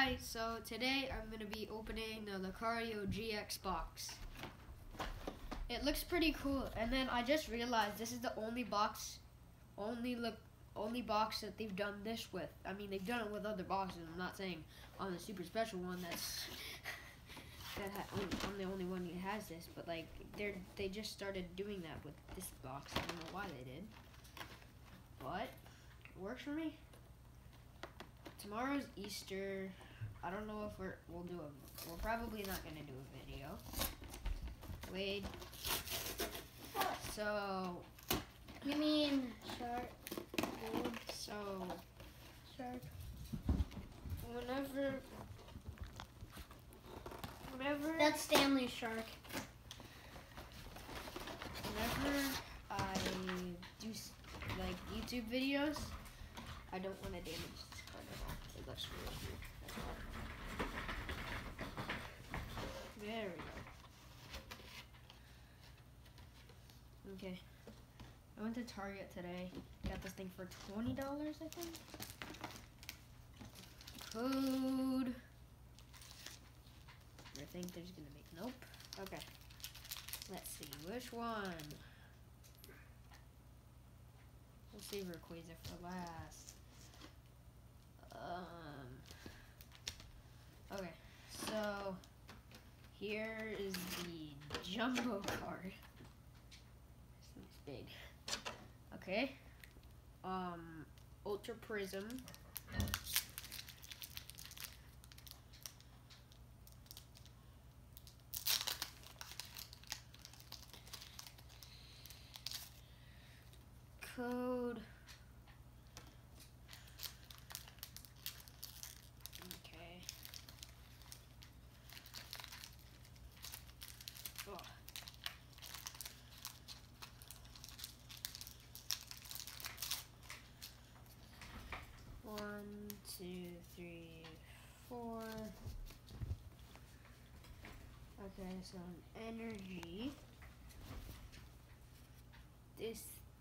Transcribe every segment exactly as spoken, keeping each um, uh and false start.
Hi, so today I'm going to be opening the Lucario G X box. It looks pretty cool, and then I just realized this is the only box, only look, only box that they've done this with. I mean, they've done it with other boxes. I'm not saying on the super special one that's that ha I'm the only one who has this, but like they're they just started doing that with this box. I don't know why they did, but it works for me. Tomorrow's Easter. I don't know if we're we'll do a. We're probably not gonna do a video. Wait. So. You mean shark? So. Shark. Whenever. Whenever. That's Stanley Shark. Whenever I do like YouTube videos, I don't want to damage this card at all. It looks really weird. There we go. Okay. I went to Target today. Got this thing for twenty dollars, I think. Code. I think there's gonna be nope. Okay. Let's see which one. We'll save Rayquaza for last. Um. Okay, so here is the jumbo card. This thing's big. Okay. Um, Ultra Prism. Code. Okay. Oh. One, two, three, four. Okay, so an energy. This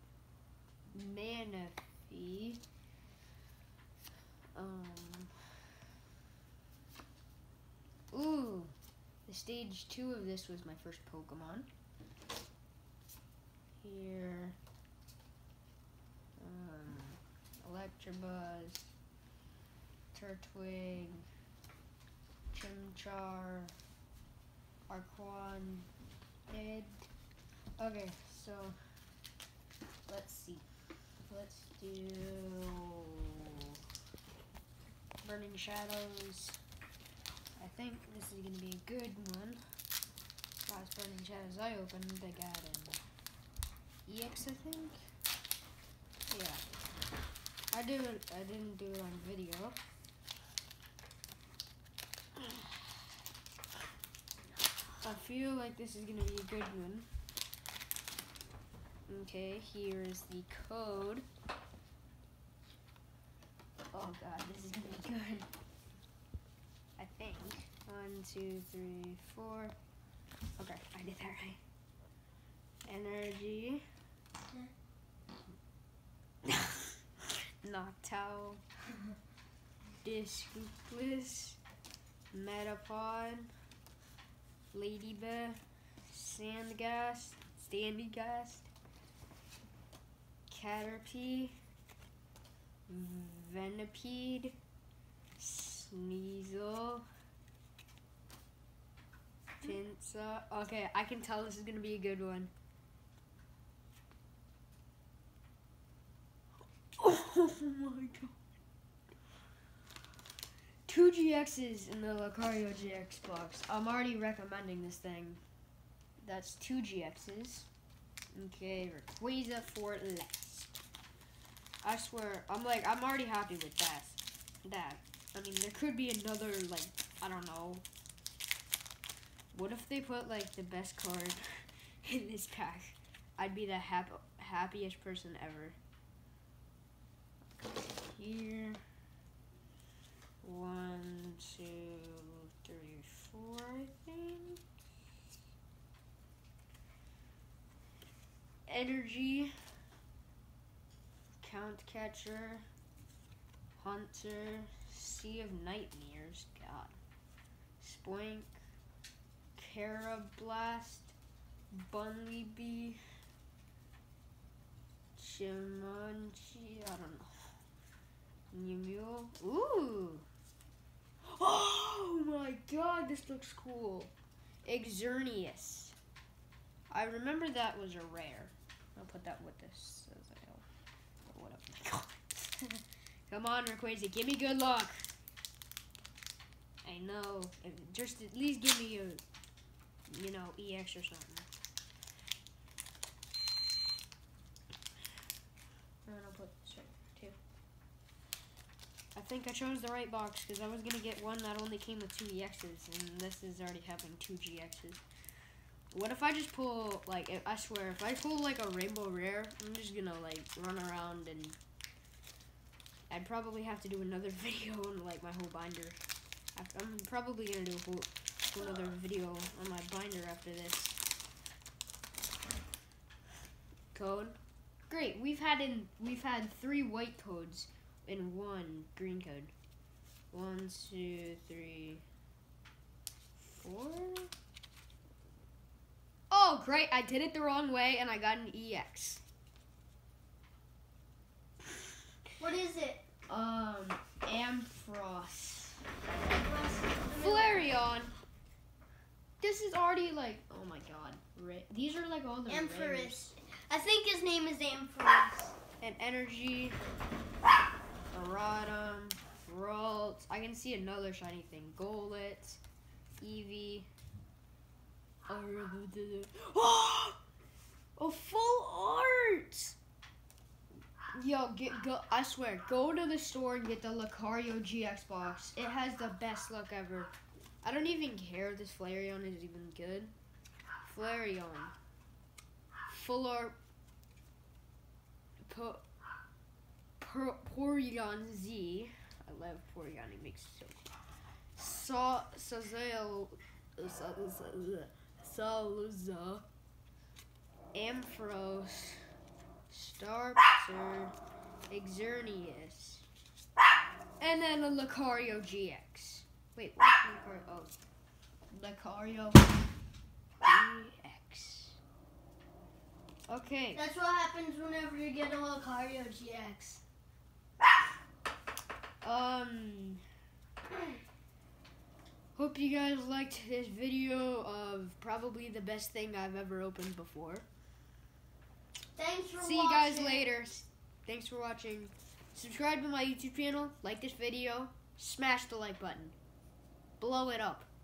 Manaphy. Um. Ooh, the stage two of this was my first Pokemon. Here. Um, Electabuzz, Turtwig, Chimchar, Arquanid. Okay, so let's see. Let's do Burning Shadows. I think this is gonna be a good one. Last Burning Shadows I opened, they got an E X, I think. Yeah, I do. I didn't do it on video. I feel like this is gonna be a good one. Okay, here's the code. Oh god, this is gonna be good. I think. One, two, three, four. Okay, I did that right. Energy. Noctowl. Discoopless. Metapod. Ladybug. Sandgast. Standygast. Caterpie. Venipede. Sneasel. Pinsir. Okay, I can tell this is gonna be a good one. Oh my god. Two G Xs in the Lucario G X box. I'm already recommending this thing. That's two G Xs. Okay, Rayquaza for last. I swear, I'm like, I'm already happy with that. That. I mean, there could be another, like, I don't know. What if they put, like, the best card in this pack? I'd be the hap happiest person ever. Here. One, two, three, four, I think. Energy. Count Catcher. Hunter, Sea of Nightmares, God. Spoink, Carablast, Bunlybee, Chimunchi, I don't know. Mew. Ooh! Oh my god, this looks cool. Exernius. I remember that was a rare. I'll put that with this. What up? Come on, Rayquaza, give me good luck. I know. Just at least give me a, you know, E X or something. And I'll put this right here, too. I think I chose the right box because I was going to get one that only came with two E Xs, and this is already having two G Xs. What if I just pull, like, if, I swear, if I pull, like, a rainbow rare, I'm just going to, like, run around and I'd probably have to do another video on, like, my whole binder. I'm probably going to do a whole, whole another video on my binder after this. Code. Great, we've had in, we've had three white codes and one green code. One, two, three, four. Oh, great, I did it the wrong way and I got an E X. What is it? Um, Ampharos. Flareon. This is already like, oh my god. Ra These are like all the Ampharos. rares. I think his name is Ampharos. And Energy, Aradum, Ralt. I can see another shiny thing. Golett, Eevee. Oh, a full art! Yo, get go! I swear, go to the store and get the Lucario G X box. It has the best luck ever. I don't even care if this Flareon is even good. Flareon, full art. Po po Porygon Z. I love Porygon. It makes so cool. Sa Sazel. Salazar, Ampharos, Staraptor, Exernius, and then a Lucario G X. Wait, what's Lucario? Oh, Lucario G X. Okay. That's what happens whenever you get a Lucario G X. Um... Hope you guys liked this video of probably the best thing I've ever opened before. Thanks for See watching. you guys later. Thanks for watching. Subscribe to my YouTube channel, like this video, smash the like button. Blow it up.